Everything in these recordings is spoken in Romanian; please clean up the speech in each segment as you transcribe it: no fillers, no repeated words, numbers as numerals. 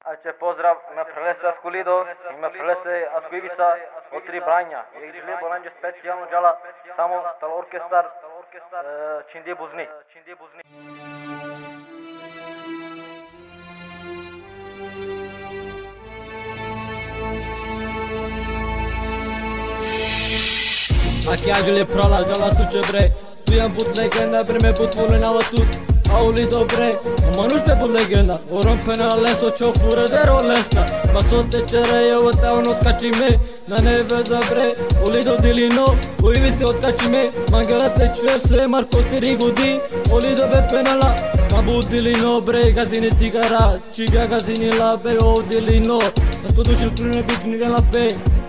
Ajde pozdrav, ima prelese Askulido, ima prelese Askuivica od tri branja. Je žele bolanje specijalno džala samo tal orkestar Čindi Buzni. Aqui a Julie Prola, Jala tu ce bre. Tu i-am put legenda, prime put vulnava tu. Auli dobre, manuș pe put legenda. Orom până ales o ciopură de rolesta. Ma sunt te cere eu te au not cacime. Na ne veza bre, Olido dilino. Uiviți od cacime, mangala te cerse Marco Sirigudi. Olido be penala. Ma but dilino bre, gazini cigara. Ciga gazini la be o dilino. Ascoltuci il crune picnic la be.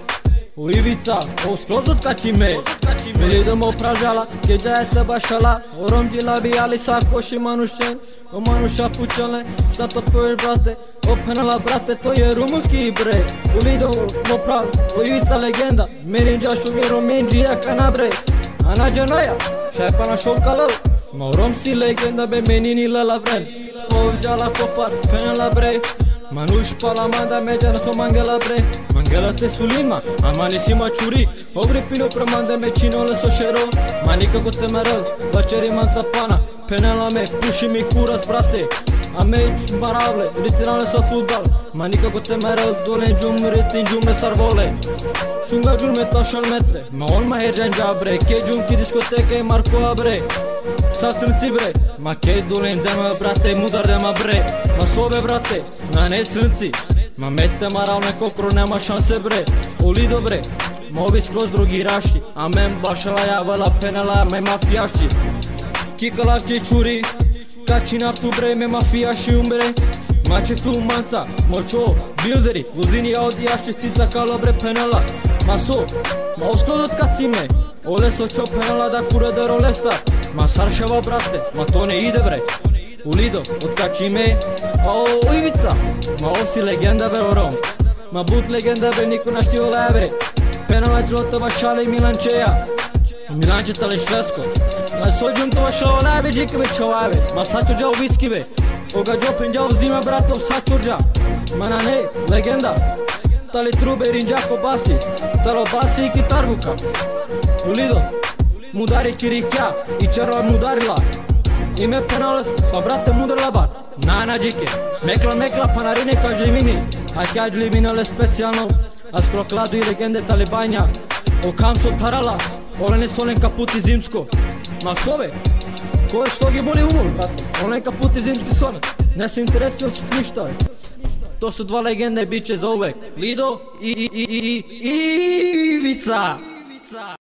Uivica, o skroz od cacime. Velidom opražala, keďa je teba šala. Orom džila bijali sako și manušen. O manuša pučelne, šta to poješ brate? Openala brate, to je rumunski bre. Ulido opral, Uivica legenda. Meninja šuvjero menđija kana bre. Ana džanoja, šaj pa na šovkalal. Ma orom si legenda be menini lala vren. Ovdjala kopar, penala bre. Manuș pala manda međa na so mangela bre. Mangela te sulima, amani si mačuri. Obri pino pramanda me činole so šero. Manika ko te meral, bačeri manca pana. Penela me, puši mi kuras brate. A meci maravle, literalne sa futbal. Manika ko te meral, dole džum ritin džume sarvole. Čunga džume tašal metre, ma on ma herjan bre. Ke džum ki diskoteka i Marko bre. Sad crnci bre, ma ke dulen dema brate, mudar dema bre. Ma sobe brate, na ne crnci. Ma mete maravne kokro, nema šanse bre. Olido bre, ma ovi skroz drugi raši. A men bašala javala penala, me mafijaši. Kikala ce čuri, kači naftu bre, me mafijaši umbre. Ma ce tu manca, močo, bilderi, uzini audijaši cica kalo bre penala. Ma so, ma uskroz od kacime. Ole so čo penala da kure de rolesta. Ma saršava brate, ma to ne ide bre. Ulido, od cacime. O, Uivica, ma ovo si legenda bre orom. Ma but legenda bre, niko naštivo bre. Penala džilotova šale i Milančeja. Milanče tale švesko. Ma sođum to šao bre, džikove čovave. Ma sačo džao viski bre. Oga džopen džao zima bratov sačo dža. Ma na ne, legenda. Tale trube rinđako basi. Talo basi i kitarbuka. Ulido, mudari čirikja i červa mudarila. Ime penales, pa brate mudarila bar. Na džike, mekla pa narine kaže mini. A kjađuli minale specijalno. A skrokladu i legende talibanja. O kam so tarala, olene solen kaputi zimsko. Ma sove, ko je što gi boli umor, brate. Olen kaputi zimski solen, ne se interesuje ništa. To su dva legende, bit će za uvek. Lido i Ivica.